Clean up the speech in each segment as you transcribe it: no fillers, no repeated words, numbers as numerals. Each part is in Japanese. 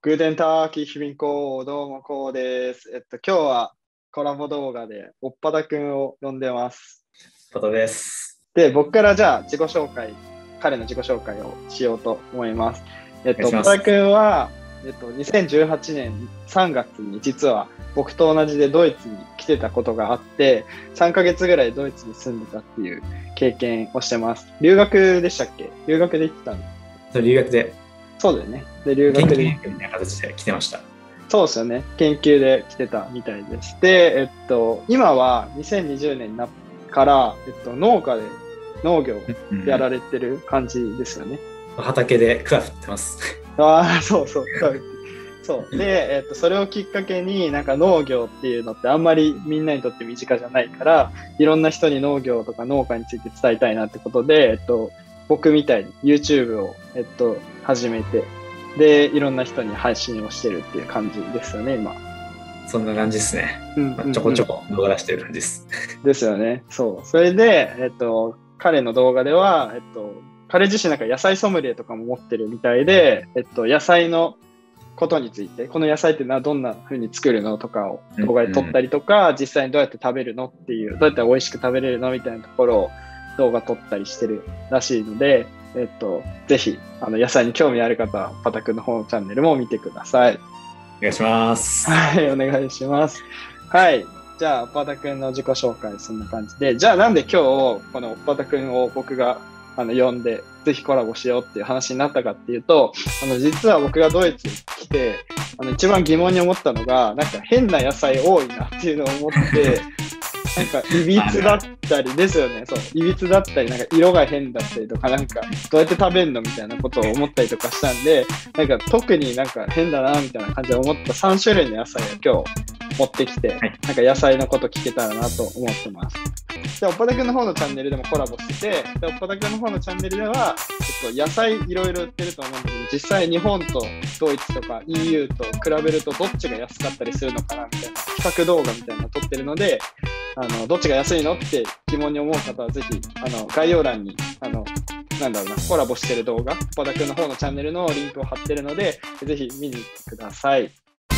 グーテンターキーヒビンコー、どうもこうです。今日はコラボ動画でおっぱたくんを呼んでます。 パトです。 で、僕からじゃあ彼の自己紹介をしようと思います。おっぱたくんは、2018年3月に実は僕と同じでドイツに来てたことがあって、3ヶ月ぐらいドイツに住んでたっていう経験をしてます。留学でしたっけ？留学で行ってたの？ そう、留学で。 そうだよね。で、留学で。 研究みたいな形で来てました。 そうですよね。研究で来てたみたいです。で、今は2020年から、農家で農業やられてる感じですよね。 畑でクワ振ってます。 ああ、そうそう。そう。で、それをきっかけになんか農業っていうのってあんまりみんなにとって身近じゃないから、いろんな人に農業とか農家について伝えたいなってことで、僕みたいに YouTube を、始めて、で、いろんな人に配信をしてるっていう感じですよね、今。 そんな感じですね。ちょこちょこ動画出してる感じです。 ですよね。そう。それで、彼の動画では、彼自身なんか野菜ソムリエとかも持ってるみたいで、野菜のことについて、この野菜ってどんな風に作るのとかを動画で撮ったりとか、実際にどうやって食べるのっていう、どうやったら美味しく食べれるのみたいなところを動画撮ったりしてるらしいので、ぜひ野菜に興味ある方はパタくんの方のチャンネルも見てください。 お願いします。 はい、お願いします。はい、じゃあパタくんの自己紹介そんな感じで、じゃあなんで今日このパタくんを僕が呼んでぜひコラボしようっていう話になったかっていうと、実は僕がドイツに来て一番疑問に思ったのが、なんか変な野菜多いなっていうのを思ってなんかいびつだったりですよね。そう、いびつだったり、なんか色が変だったりとか、なんかどうやって食べるのみたいなことを思ったりとかしたんで、なんか特になんか変だなみたいな感じで思った3種類の野菜を今日持ってきて、なんか野菜のこと聞けたらなと思ってます。で、おっぱたくんの方のチャンネルでもコラボしてて、で、おっぱたくんの方のチャンネルでは、野菜いろいろ売ってると思うんだけど、実際日本とドイツとか EU と比べるとどっちが安かったりするのかなみたいな比較動画みたいなのを撮ってるので、どっちが安いのって疑問に思う方はぜひ、概要欄に、コラボしてる動画、おっぱたくんの方のチャンネルのリンクを貼ってるので、ぜひ見に行ってください。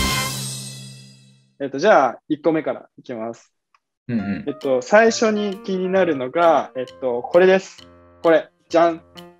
じゃあ、1個目からいきます。最初に気になるのが、これです。これ、じゃん。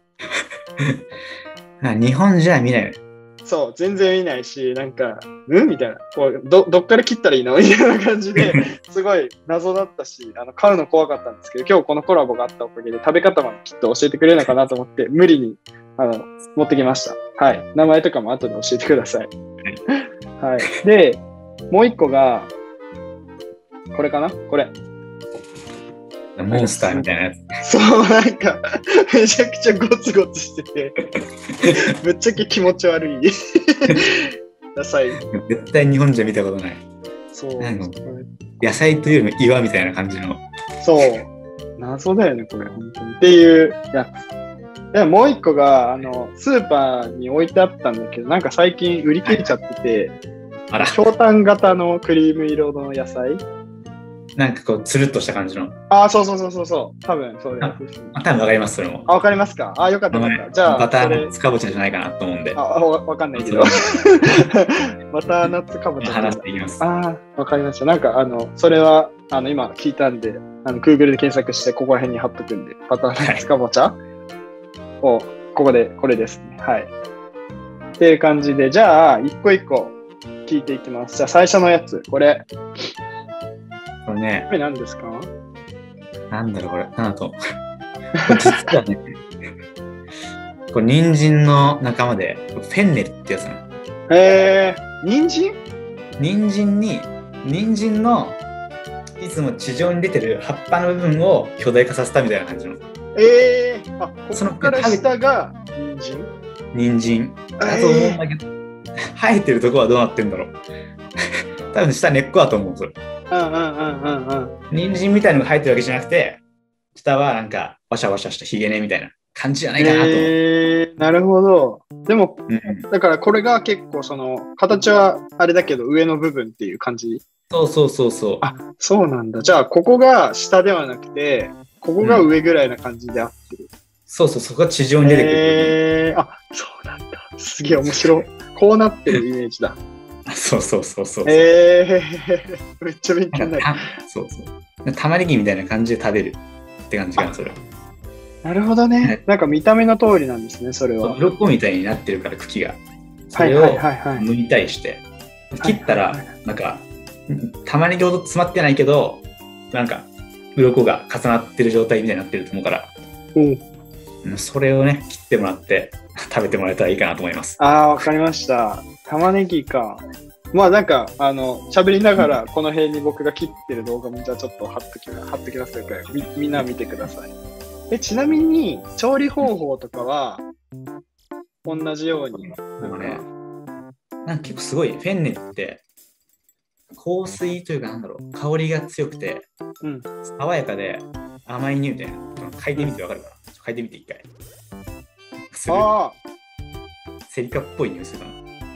日本じゃ見ないよね。 そう、全然見ないし、なんか、みたいな。こうどっから切ったらいいのみたいな感じですごい謎だったし、買うの怖かったんですけど、今日このコラボがあったおかげで食べ方まできっと教えてくれるのかなと思って、無理に持ってきました。はい。名前とかも後で教えてください。はい。で、もう一個が、これかな？これ。 モンスターみたいなやつ。 そう、なんか、めちゃくちゃゴツゴツしてて、ぶっちゃけ気持ち悪い。野菜。 絶対日本じゃ見たことない。 そう。 野菜というよりも岩みたいな感じの。 そう。謎だよね、これ、本当に。っていうやつ。でももう一個が、スーパーに置いてあったんだけど、なんか最近売り切れちゃってて、ひょうたん型のクリーム色の野菜。 なんかこう、つるっとした感じの。 あ、そう。多分そういうやつですね。 多分わかります、それも。 わかりますか？よかった。じゃあ、 バターナッツかぼちゃじゃないかなと思うんで。 わかんないけど。バターナッツかぼちゃ。 話していきます。 わかりました。なんか、それは、今聞いたんで、Google で検索して、ここら辺に貼っとくんで、バターナッツかぼちゃを、これですね。はい。っていう感じで、じゃあ、一個一個聞いていきます。じゃあ、最初のやつ、これ。 これね。 これ何ですか？ なんだろう、これ。なんだと。実はね、これ、人参の仲間で、フェンネルってやつなの。 人参？ 人参の、いつも地上に出てる葉っぱの部分を巨大化させたみたいな感じの。 ここから下が人参？ だと思うんだけど、生えてるとこはどうなってんだろう。多分下根っこだと思う、それ。人参みたいなのが生えてるわけじゃなくて、下はなんかワシャワシャしたヒゲ根みたいな感じじゃないかなと思う。 なるほど。でも、だからこれが結構形はあれだけど上の部分っていう感じ？ そう。 そうなんだ。じゃあここが下ではなくて、ここが上ぐらいな感じで合ってる。 そうそう、そこが地上に出てくる。 あ、そうなんだ。すげえ面白い。こうなってるイメージだ。 そうそうそうそう。 めっちゃ勉強になる。 そうそう。玉ねぎみたいな感じで食べるって感じかな、それは。 なるほどね。なんか見た目の通りなんですね、それは。 鱗みたいになってるから茎が。それを剥いたりして。切ったら、なんか、玉ねぎほど詰まってないけど、なんか、鱗が重なってる状態みたいになってると思うから、それをね、切ってもらって食べてもらえたらいいかなと思います。 わかりました。玉ねぎか。まあなんか、喋りながら、この辺に僕が切ってる動画もじゃあちょっと貼っときますというか、みんな見てください。ちなみに、調理方法とかは、同じように。 なんか結構すごい、フェンネルって、香水というか香りが強くて、爽やかで甘い匂いみたいな。嗅いでみてわかるかな？嗅いでみて一回。セリカっぽい匂いするか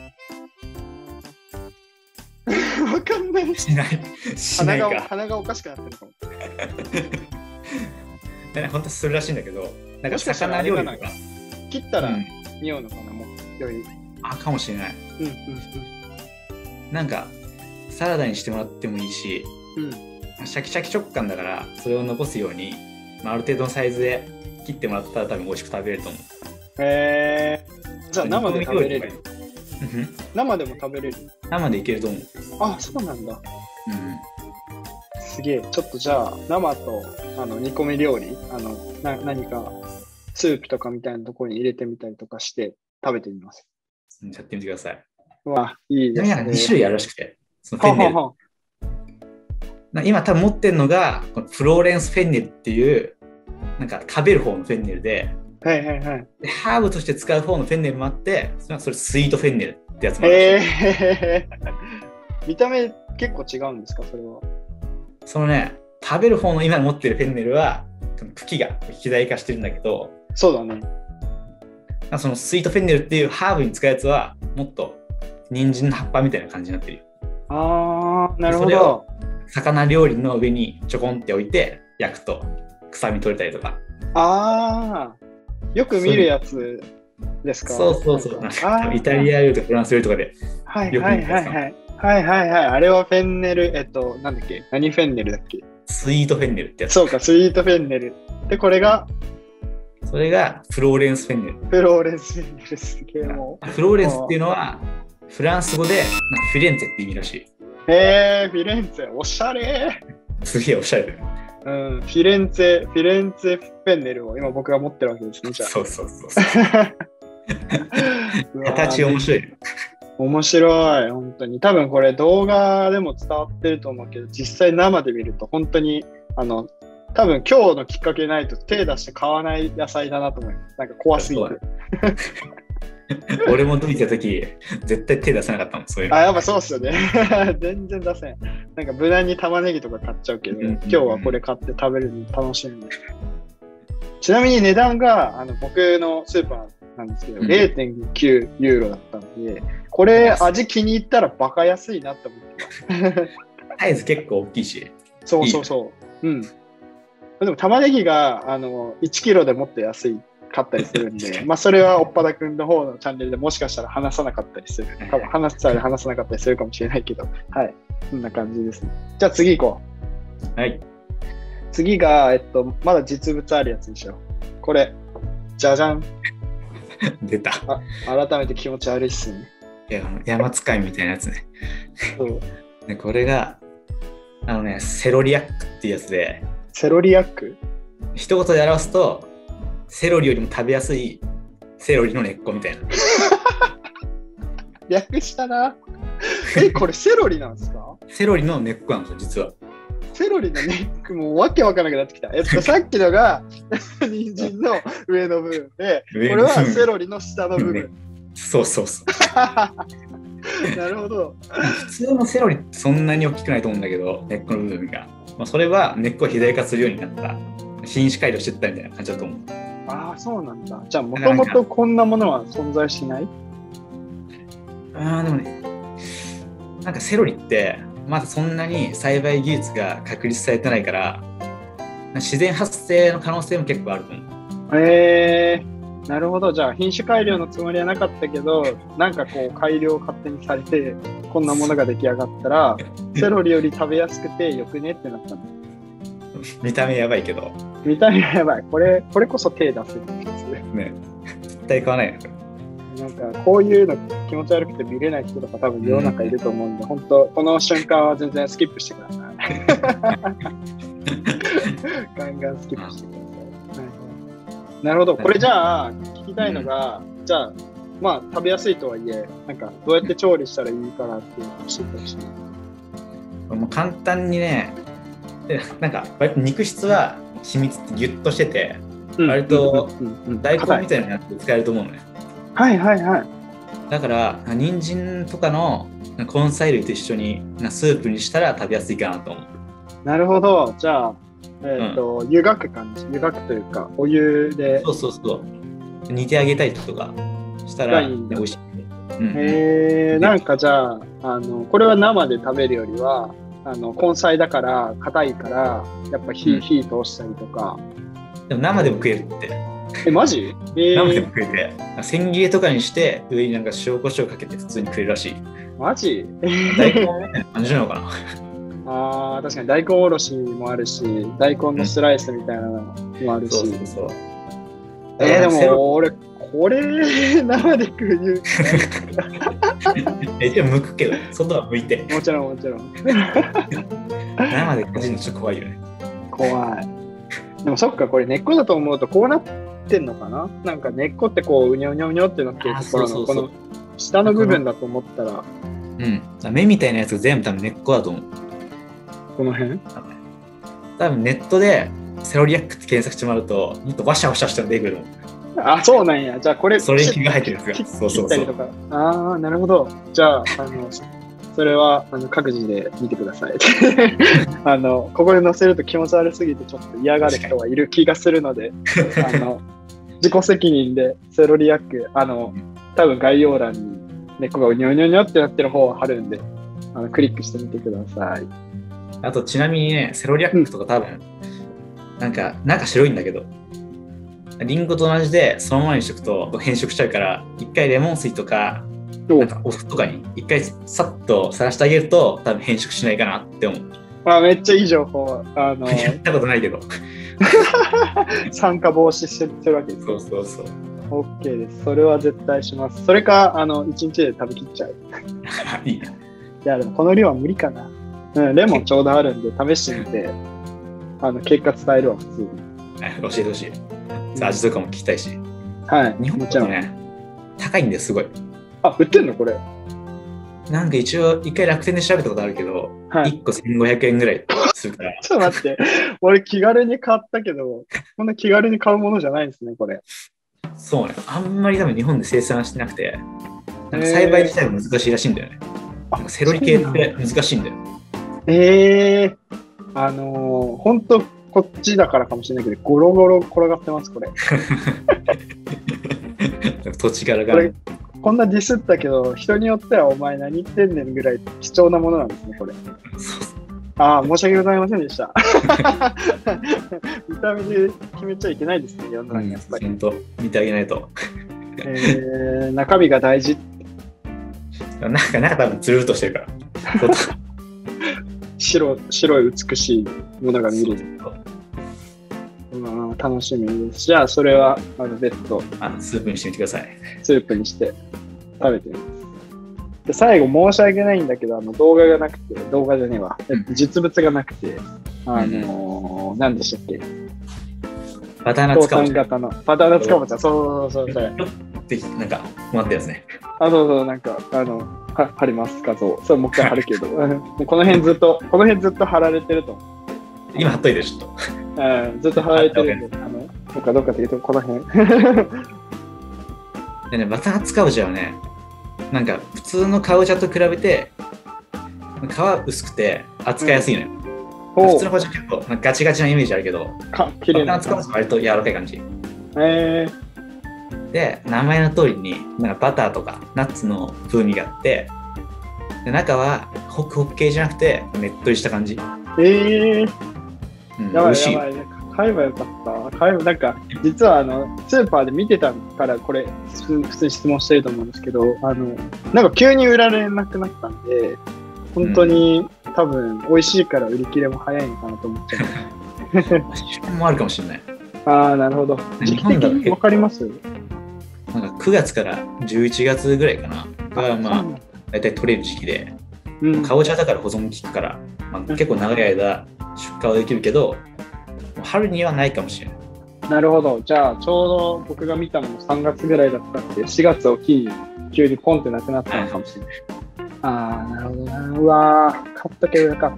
な？わかんない。 しないか。 鼻がおかしくなってるかも。 本当はするらしいんだけど、なんか魚料理とか。 切ったら匂うのかな、もうより。 かもしれない。なんか、サラダにしてもらってもいいし、シャキシャキ食感だから、それを残すように、ある程度のサイズで切ってもらったら多分美味しく食べれると思う。 じゃあ生で食べれる？生でも食べれる？ 生でいけると思う。 そうなんだ。すげえ。ちょっとじゃあ、生と煮込み料理、何かスープとかみたいなところに入れてみたりとかして食べてみます。 やってみてください。 いいですね。 2種類あるらしくて、そのフェンネル。今多分持ってるのがフローレンス・フェンネルっていうなんか食べる方のフェンネルで、ハーブとして使う方のフェンネルもあって、それスイートフェンネルってやつもある。 見た目結構違うんですか、それは？ そのね、食べる方の今持ってるフェンネルは茎が肥大化してるんだけど、 そうだね。 そのスイートフェンネルっていうハーブに使うやつはもっと人参の葉っぱみたいな感じになってるよ。 なるほど。 魚料理の上にちょこんって置いて焼くと臭み取れたりとか。 よく見るやつですか？ そう。イタリア料理とかフランス料理とかでよく見るやつ。 あれはフェンネル、なんだっけ？何フェンネルだっけ？ スイートフェンネルってやつ。 そうか、スイートフェンネル。で、それがフローレンスフェンネル。 フローレンスフェンネルすげえもう。 フローレンスっていうのはフランス語でフィレンツェって意味らしい。 フィレンツェ、おしゃれ。 すげえおしゃれ。 フィレンツェフェンネルを今僕が持ってるわけですね。じゃあ。 そう。形面白い。 面白い、本当に。多分これ動画でも伝わってると思うけど、実際生で見ると本当に多分今日のきっかけないと手出して買わない野菜だなと思います。なんか怖すぎて。 俺もドイツの時絶対手出せなかったもん、そういうの。 やっぱそうっすよね。全然出せん。なんか無難に玉ねぎとか買っちゃうけど、今日はこれ買って食べるの楽しみです。ちなみに値段が僕のスーパーなんですけど、0.9 ユーロだったので、これ味気に入ったらバカ安いなって思ってます。 サイズ結構大きいし。 そう。でも玉ねぎが1キロでもっと安いかったりするんで、それはおっぱだくんの方のチャンネルでもしかしたら話さなかったりする。多分話したり話さなかったりするかもしれないけど、そんな感じですね。じゃあ次行こう。 次が、まだ実物あるやつでしょ。これ、じゃじゃん。 出た。 改めて気持ち悪いっすね。 山使いみたいなやつね。でこれが、セロリアックっていうやつで。 セロリアック？ 一言で表すと、セロリよりも食べやすいセロリの根っこみたいな。 略したな。これセロリなんですか？ セロリの根っこなんですよ、実は。 セロリの根っこ、もうわけわからなくなってきた。さっきのが人参の上の部分で、これはセロリの下の部分。 そう。 なるほど。 普通のセロリってそんなに大きくないと思うんだけど、根っこの部分が。それは根っこが肥大化するようになった品種改良してったみたいな感じだと思う。 そうなんだ。じゃあもともとこんなものは存在しない？ でもね、なんかセロリってまだそんなに栽培技術が確立されてないから、自然発生の可能性も結構あると思なるほど。じゃあ品種改良のつもりはなかったけど、なんかこう改良勝手にされて、こんなものが出来上がったら、セロリより食べやすくてよくねってなったの。 見た目やばいけど。 見た目やばい。これこそ手出せるやつ。 ね。絶対買わないよ。 なんかこういうの気持ち悪くて見れない人とか多分世の中いると思うんで、本当この瞬間は全然スキップしてください。ガンガンスキップしてください。なるほど。これじゃあ聞きたいのが、じゃあまあ食べやすいとはいえ、なんかどうやって調理したらいいかなっていうのを教えてほしい。 もう簡単にね、なんか割と肉質は秘密ってギュッとしてて、割と大根みたいなやつで使えると思うのね。 はいはいはい。だから人参とかの根菜類と一緒にスープにしたら食べやすいかなと思う。 なるほど。じゃあ、湯がく感じ。湯がくというかお湯で。 そう。煮てあげたりとかしたら美味しい。 なんかじゃあ、これは生で食べるよりは根菜だから硬いからやっぱ火通したりとか。 でも生でも食えるって。 マジ？ 生でも食えて、千切りとかにして上になんか塩コショウかけて普通に食えるらしい。 マジ？ 大根みたいな感じなのかな。 確かに大根おろしもあるし、大根のスライスみたいなのもあるし。 そう。 でも俺これ生で食う。 でも剥くけど、外は剥いて。 もちろん。 生で感じるのちょっと怖いよね。 怖い。でもそっか、これ根っこだと思うとこうなってんのかな。なんか根っこってこううにょうにょうにょってなってるところのこの下の部分だと思ったら、 目みたいなやつが全部多分根っこだと思う。 この辺？ 多分ネットでセロリアックって検索してもらうともっとワシャワシャして出てくるの。 そうなんや。じゃあこれそれに気が入ってるやつが。 そう。なるほど。じゃあそれは各自で見てください。ここで載せると気持ち悪すぎてちょっと嫌がる人はいる気がするので、自己責任でセロリアック多分概要欄に根っこがうにょうにょうにょってなってる方を貼るんでクリックしてみてください。 あとちなみにね、セロリアックとか多分、なんか白いんだけど、リンゴと同じでそのままにしとくと変色しちゃうから、一回レモン水とかなんかお酢とかに一回さっとさらしてあげると多分変色しないかなって思う。 めっちゃいい情報。 やったことないけど。 酸化防止してるわけです。 そう。 OK です。それは絶対します。それか1日で食べきっちゃう。 いいね。 いやでもこの量は無理かな。レモンちょうどあるんで試してみて結果伝えるわ普通に。 教えてほしい。味とかも聞きたいし。 はい。 日本だとね、高いんですごい。 売ってんのこれ？ なんか一応一回楽天で調べたことあるけど、1個1500円ぐらいするから。 ちょっと待って、俺気軽に買ったけど、こんな気軽に買うものじゃないんですね、これ。 そうね。あんまり多分日本で生産してなくて、なんか栽培自体が難しいらしいんだよね。なんかセロリ系って難しいんだよ。 本当こっちだからかもしれないけど、ゴロゴロ転がってます、これ。 土地からが。 こんなディスったけど、人によってはお前何言ってんねんぐらい貴重なものなんですね、これ。申し訳ございませんでした。見た目で決めちゃいけないですね、世の中にやっぱり。 本当、見てあげないと。 中身が大事。 なんか多分つるっとしてるから。 白い美しいものが見れる。楽しみです。じゃあそれは別途スープにしてみてください。 スープにして食べてみます。で最後申し訳ないんだけど動画じゃねえわ、実物がなくて何でしたっけ？ バターナッツかぼちゃ。 型のバターナッツかぼちゃ。そうぜひなんかもらったやつね。 そうなんか貼ります画像。それもう一回貼るけどこの辺ずっと貼られてると思う。 今貼っといてちょっと。 ずっと貼られてるんで、どっかっていうとこの辺。 でね、バターナッツかぼちゃはね、なんか普通のかぼちゃと比べて皮薄くて扱いやすいのよ。普通のかぼちゃ結構ガチガチなイメージあるけど、バターナッツかぼちゃは割と柔らかい感じ。で、名前の通りになんかバターとかナッツの風味があって、で中はホクホク系じゃなくてねっとりした感じ。 やばい、 美味しい。 体買えばよかった。なんか、実はスーパーで見てたから、これ、普通に質問してると思うんですけど、なんか急に売られなくなったんで、本当に多分、美味しいから売り切れも早いのかなと思っちゃう。 時間もあるかもしれない。 ああ、なるほど。時期的に分かります？ なんか9月から11月ぐらいかな。がまあ、大体取れる時期で、かぼちゃだから保存効くから、まあ、結構長い間出荷はできるけど、春にはないかもしれない。 なるほど。じゃあ、ちょうど僕が見たのも3月ぐらいだったんで、4月を機に急にポンってなくなったのかもしれない。ああ、なるほどな。うわー、買っとけばよかった。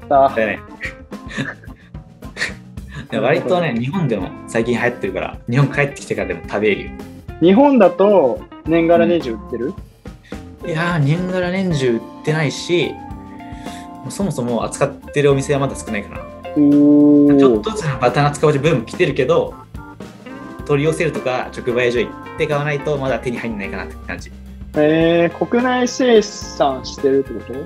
割とね、日本でも最近流行ってるから、日本帰ってきてからでも食べれるよ。 日本だと年がら年中売ってる？ いやー、年がら年中売ってないし、そもそも扱ってるお店はまだ少ないかな。ちょっとずつバターナッツかぼちゃブーム来てるけど、取り寄せるとか直売所行って買わないとまだ手に入んないかなって感じ。 国内生産してるってこと？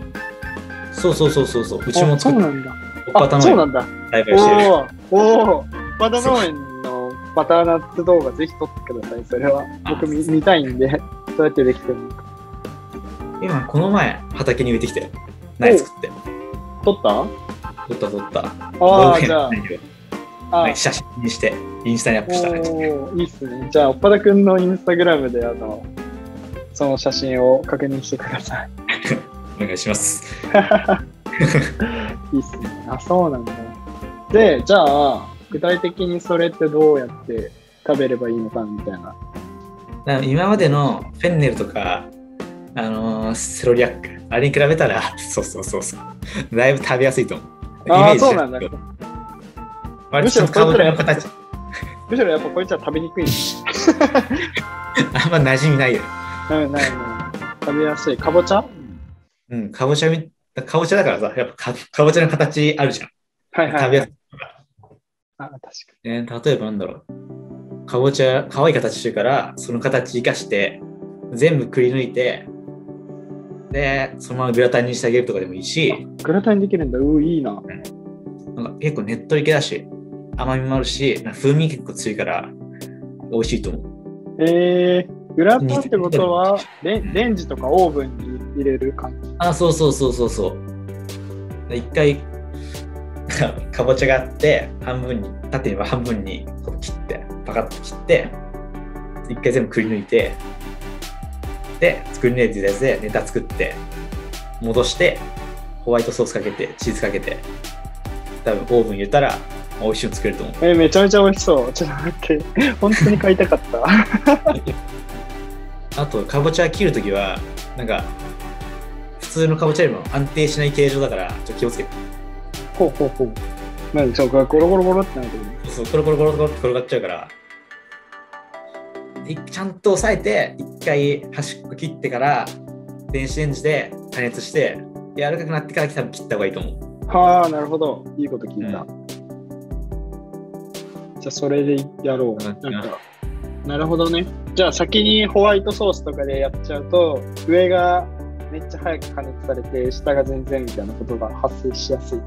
そう。うちも作って。 そうなんだ。 そうなんだ。 栽培してる。おバター農園のバターナッツ動画ぜひ撮ってください。それは僕見たいんで、どうやってできてるのか。 今この前畑に植えてきて苗作って。 撮った？ 撮った。 ああ、じゃあ。 写真にしてインスタにアップしたね。 いいっすね。じゃあ、岡田くんのインスタグラムでその写真を確認してください。 お願いします。 いいっすね。あ、そうなんだ。で、じゃあ、具体的にそれってどうやって食べればいいのかみたいな。 今までのフェンネルとか、セロリアック、あれに比べたら、そう。だいぶ食べやすいと思う。 ああ、そうなんだ。 むしろこいつらやっぱこいつら食べにくい。 あんま馴染みないよ。 ない。食べやすい。かぼちゃ？ かぼちゃだからさ、やっぱかぼちゃの形あるじゃん。 はい。 食べやすい。 確かに。例えばなんだろう。かぼちゃ、可愛い形してるから、その形生かして、全部くり抜いて、で、そのままグラタンにしてあげるとかでもいいし。 グラタンにできるんだ。いいな。 なんか結構ねっとり系だし、甘みもあるし、風味結構強いから美味しいと思う。 グラタンってことはレンジとかオーブンに入れる感じ？ あ、そう。一回かぼちゃがあって縦には半分に切ってパカッと切って一回全部くり抜いてでくり抜いてやつでネタ作って戻してホワイトソースかけてチーズかけて多分オーブン入れたら美味しいの作れると思う。 めちゃめちゃ美味しそう。ちょっと待って、本当に買いたかった。 あとかぼちゃ切るときはなんか普通のかぼちゃよりも安定しない形状だからちょっと気をつけて。 ほう。なんでゴロゴロってなるとそうゴロゴロって転がっちゃうからちゃんと押さえて一回端っこ切ってから電子レンジで加熱して柔らかくなってから多分切った方がいいと思う。 はあ、なるほど。いいこと聞いた。じゃあそれでやろう。なるほどね。じゃあ先にホワイトソースとかでやっちゃうと上がめっちゃ早く加熱されて下が全然みたいなことが発生しやすい。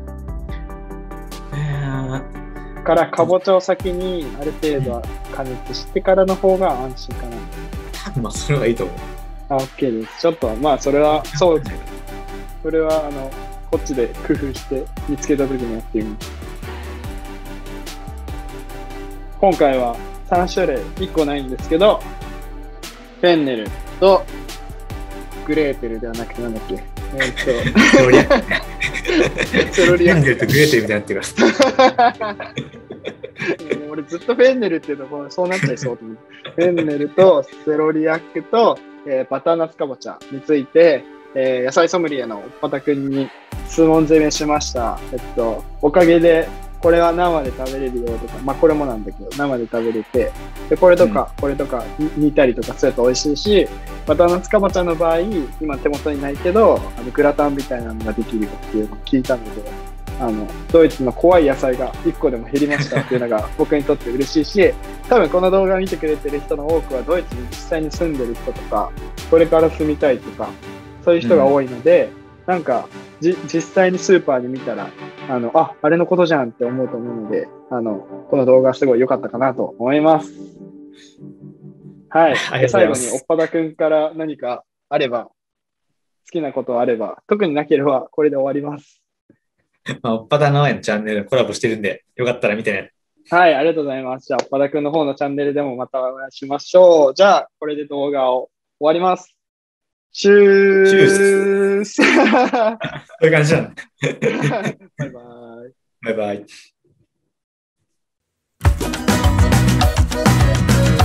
からかぼちゃを先にある程度加熱してからの方が安心かな。 多分それはいいと思う。 OK です。ちょっとそれはそうです。それはこっちで工夫して見つけた時にやってみます。今回は3種類1個ないんですけど、フェンネルとグレーテルではなくてなんだっけ？セロリアック。フェンネルとグレーテルみたいになってます。俺ずっとフェンネルっていうとそうなっちゃいそうと思う。フェンネルとセロリアックと、バターナッツかぼちゃについて、野菜ソムリエの岡田くんに質問攻めしました。おかげでこれは生で食べれるよとか、これもなんだけど生で食べれて、でこれとか煮たりとかすると美味しいし、バターナッツかぼちゃの場合今手元にないけどグラタンみたいなのができるよっていうのを聞いたので、ドイツの怖い野菜が1個でも減りましたっていうのが僕にとって嬉しいし、多分この動画を見てくれてる人の多くはドイツに実際に住んでる人とかこれから住みたいとかそういう人が多いので、 なんか実際にスーパーで見たら、あれのことじゃんって思うと思うので、この動画すごい良かったかなと思います。はい。最後におっぱだくんから何かあれば、好きなことあれば、特になければこれで終わります。 おっぱだのチャンネルコラボしてるんで、よかったら見てね。 はい、ありがとうございます。じゃあ、おっぱだくんの方のチャンネルでもまたお会いしましょう。じゃあ、これで動画を終わります。チュースそういう感じだね。 バイバイ。 バイバイ。